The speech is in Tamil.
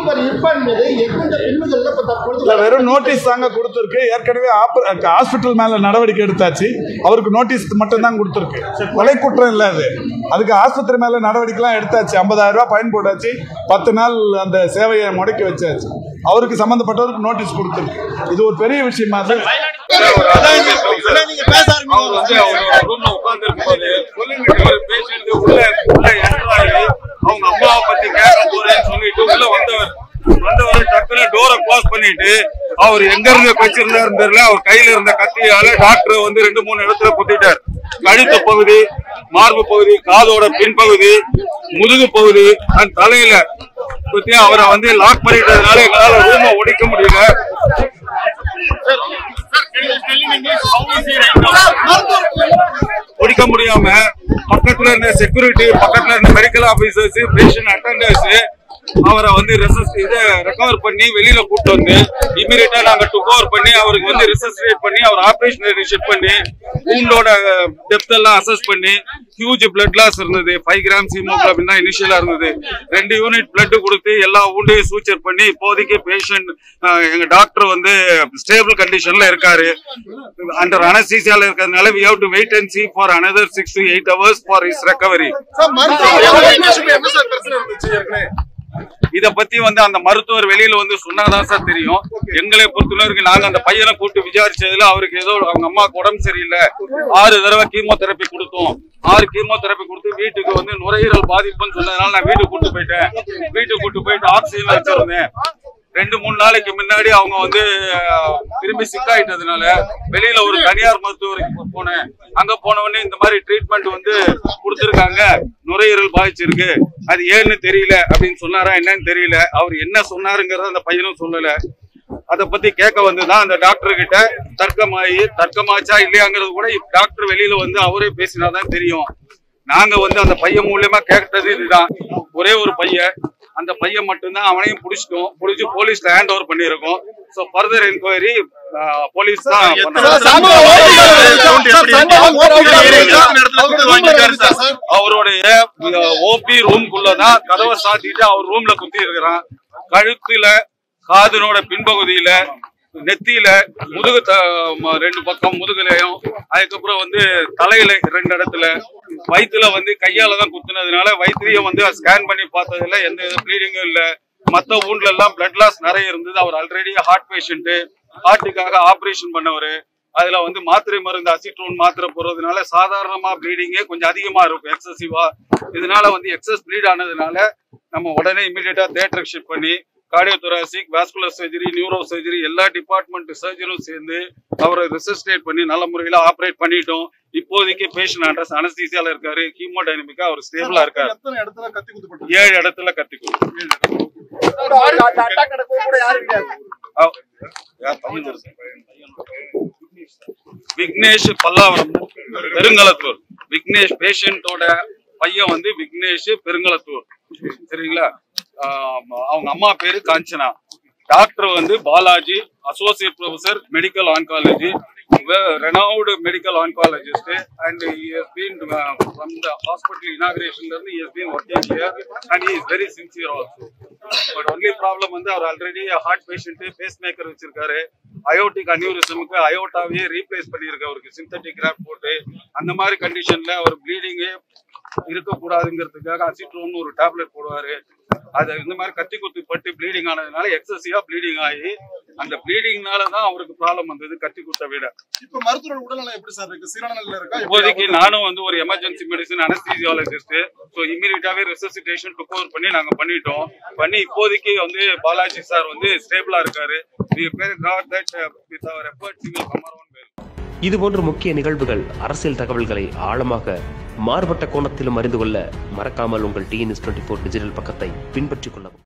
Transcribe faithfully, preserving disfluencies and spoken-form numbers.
வெறும் நோட்டீஸ் தாங்க கொடுத்துருக்கு. ஏற்கனவே ஹாஸ்பிட்டல் மேல நடவடிக்கை எடுத்தாச்சு. அவருக்கு நோட்டீஸ் மட்டும் தான் கொடுத்துருக்கு. கொலை குற்றம் இல்ல அது. அதுக்கு ஆஸ்பத்திரி மேல நடவடிக்கை எல்லாம் எடுத்தாச்சு. ஐம்பதாயிரம் ரூபாய் பயன் போட்டாச்சு. பத்து நாள் அந்த சேவையை முடக்கி வச்சாச்சு. அவருக்கு சம்பந்தப்பட்டவருக்கு நோட்டீஸ் கொடுத்துருக்கு. இது ஒரு பெரிய விஷயமா தான். அவங்க அம்மாவை பத்தி கேட்க போறேன்னு சொல்லிட்டு உள்ள வந்தவர் வந்தவர் டக்குனு டோரை க்ளோஸ் பண்ணிட்டு அவர் எங்க இருந்து வச்சிருந்தாரு தெரியல. அவர் கையில இருந்த கத்தியால டாக்டர் வந்து ரெண்டு மூணு இடத்துல குத்திட்டார். கழுத்து பகுதி, மார்பு பகுதி, காதோட பின்பகுதி, முதுகு பகுதி, அந்த தலையில குத்தி அவரை வந்து லாக் பண்ணிட்டதுனால எங்களால ரூமை ஒடிக்க முடியல. ஒடிக்க முடியாம பக்கத்துல இருந்த செக்யூரிட்டி, பக்கத்துல இருந்த மெடிக்கல் ஆபீசர்ஸ், பேஷண்ட் அட்டெண்டர்ஸ் அவரை வந்து இதை ரெக்கவர் பண்ணி வெளியில கூட்டு வந்து இமீடியட்டா நாங்க டுக் ஓவர் பண்ணி அவருக்கு வந்து ரிசர்ச் பண்ணி அவர் ஆபரேஷன் இனிஷியேட் பண்ணி ஊண்டோட டெப்த் எல்லாம் அசஸ் பண்ணி ஹியூஜ் பிளட் லாஸ் இருந்தது. ஃபைவ் கிராம்ஸ் ஹீமோகுளோபின் தான் இனிஷியலா இருந்தது. ரெண்டு யூனிட் பிளட் கொடுத்து எல்லா ஊண்டையும் சூச்சர் பண்ணி இப்போதைக்கு பேஷண்ட் எங்க டாக்டர் வந்து ஸ்டேபிள் கண்டிஷன்ல இருக்காரு. அண்டர் அனஸ்தீசியால இருக்கிறதுனால we have to wait and see for another six to eight hours for his recovery. இத பத்தி வந்து அந்த மருத்துவர் வெளியில வந்து சொன்னாதான் சார் தெரியும். எங்களை பொறுத்தவரைக்கும் நாங்க அந்த பையனை கூட்டு விசாரிச்சதுல அவருக்கு ஏதோ அவங்க அம்மாவுக்கு உடம்பு சரியில்லை. ஆறு தடவை கீமோதெரப்பி கொடுத்தோம். ஆறு கீமோதெரப்பி கொடுத்து வீட்டுக்கு வந்து நுரையீரல் பாதிப்புன்னு சொன்னதுனால நான் வீட்டுக்கு கூட்டு போயிட்டேன். வீட்டுக்கு கூட்டு போயிட்டு ஆக்சிஜன் வச்சிருந்தேன். ரெண்டு மூணு நாளைக்கு முன்னாடி அவங்க வந்து திரும்பி சிக்காயிட்டதுனால வெளியில ஒரு தனியார் மருத்துவருக்கு போனேன். அங்க போனவொடனே இந்த மாதிரி ட்ரீட்மெண்ட் வந்து கொடுத்துருக்காங்க, நுரையீரல் பாதிச்சிருக்கு, அது ஏன்னு தெரியல அப்படின்னு சொன்னாரா என்னன்னு தெரியல. அவர் என்ன சொன்னாருங்கிறத அந்த பையனும் சொல்லல. அதை பத்தி கேட்க வந்துதான் அந்த டாக்டர் கிட்ட தர்க்கமாயி தர்க்கமாச்சா இல்லையாங்கிறது கூட டாக்டர் வெளியில வந்து அவரே பேசினாதான் தெரியும். நாங்க வந்து அந்த பையன் மூலியமா கேட்டது இதுதான். ஒரே ஒரு பையன், அந்த பையன் மட்டும்தான். அவனையும் பிடிச்சிட்டோம். பிடிச்சி போலீஸ்ல ஹேண்ட் ஓவர் பண்ணிருக்கோம். சோ ஃபர்தர் என்கொயரி போலீஸ் தான். அவருடைய ஓபி ரூம்குள்ளதான் கதவை சாத்திட்டு அவர் ரூம்ல குத்தி இருக்கிறான். கழுத்துல, காதனோட பின்பகுதியில, நெத்தியில, முதுகு ரெண்டு பக்கம் முதுகுலையும், அதுக்கப்புறம் வந்து தலையில ரெண்டு இடத்துல, வயிற்றுல வந்து கையாலதான் குத்துனதுனால வயிற்றுலயும் வந்து ஸ்கேன் பண்ணி பார்த்ததுல எந்த ப்ளீடிங்கும் இல்ல. மத்த ஊன்ல எல்லாம் பிளட் லாஸ் நிறைய இருந்தது. அவர் ஆல்ரெடி ஹார்ட் பேஷண்ட், ஹார்ட்டுக்காக ஆபரேஷன் பண்ணவர். அதுல வந்து மாத்திரை மருந்து அசிட்ரோன் மாத்திரை போடுறதுனால சாதாரணமா ப்ளீடிங்கே கொஞ்சம் அதிகமா இருக்கும், எக்ஸசிவா. இதனால வந்து எக்ஸஸ் ப்ளீட் ஆனதுனால நம்ம உடனே இமீடியட்டா தியேட்டருக்கு ஷிஃப்ட் பண்ணி cardiothoracic, vascular surgery, neuro surgery எல்லா டிபார்ட்மெண்ட் சர்ஜரும் சேர்ந்து அவரை ரெசிஸ்டேட் பண்ணி நல்ல முறையில ஆப்ரேட் பண்ணிட்டோம். இப்போதைக்கு பேஷண்ட் அட்ரஸ் அனஸ்தீசியால இருக்காரு. ஹீமோடைனமிக்கா அவர் ஸ்டேபிளா இருக்காரு. ஏழு இடத்துல கத்தி கொடுத்து விக்னேஷ் பல்லாவரம் பெருங்களத்தூர். விக்னேஷ் பேஷண்டோட பையன் வந்து விக்னேஷ் பெருங்களத்தூர். சரிங்களா? அவங்க அம்மா பேரு காஞ்சனா. டாக்டர் வந்து Balaji, associate professor medical oncology, renowned medical oncologist, and he has been uh, from the hospital inauguration he has been working here, and he is very sincere also. But only problem வந்து அவர் already heart patient, pacemaker வச்சிருக்காரு. அயோட்டிக் அனியூரிசமுக்கு அயோட்டாவே ரீப்ளேஸ் பண்ணியிருக்கு அவருக்கு சிந்தட்டிக் கிராஃப்ட் போட்டு. அந்த மாதிரி கண்டிஷன்ல அவர் ப்ளீடிங்கே இருக்கக்கூடாதுங்கிறதுக்காக அசிட்ரோன் ஒரு டேப்லெட் போடுவாரு. அது இந்த மாதிரி கத்தி குத்து பட்டு ப்ளீடிங் ஆனதுனால எக்ஸசிவா ப்ளீடிங் ஆகி அந்த ப்ளீடிங்னாலதான் அவருக்கு ப்ராப்ளம் வந்தது, கத்தி குத்த விட. இப்ப மருத்துவ உடல்நலம் எப்படி சார் இருக்கு? சீரான நிலையில இருக்கா? இப்போதைக்கு நானும் வந்து ஒரு எமர்ஜென்சி மெடிசன் அனஸ்தீசியாலஜிஸ்ட். ஸோ இமீடியட்டாவே ரெசசிட்டேஷன் டுக் ஓவர் பண்ணி நாங்க பண்ணிட்டோம். பண்ணி இப்போதைக்கு வந்து பாலாஜி சார் வந்து ஸ்டேபிளா இருக்காரு. இதுபோன்ற முக்கிய நிகழ்வுகள், அரசியல் தகவல்களை ஆழமாக மாறுபட்ட கோணத்திலும் அறிந்து கொள்ள மறக்காமல் உங்கள் T N S twenty four digital பக்கத்தை பின்பற்றிக் கொள்ளவும்.